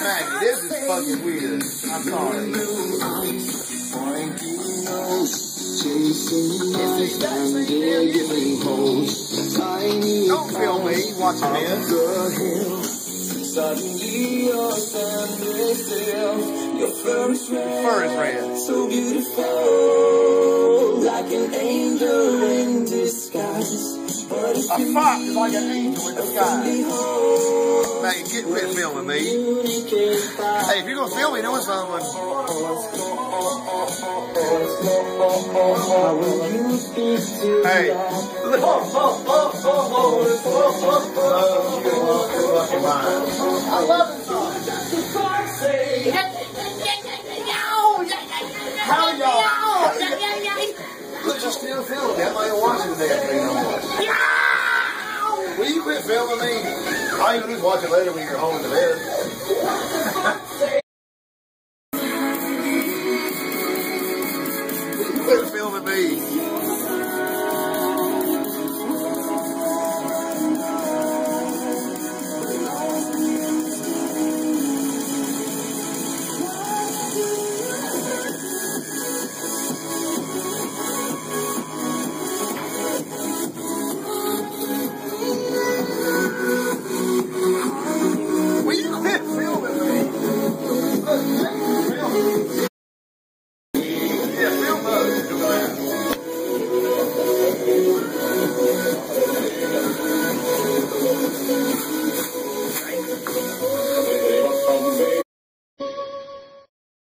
Maggie, this is fucking weird. I'm sorry. Don't film me watching this. Suddenly you're standing still. Your fur is red. So beautiful, like an angel in disguise. But a fox is like an angel in disguise. Maggie, quit filming me. Hey, if you're gonna film me doing something. Hey. I love it. How y'all? Look, just still filming. I'm not even watching the damn thing no more. Will you quit filming me? All you can do is watch it later when you're home in the bed.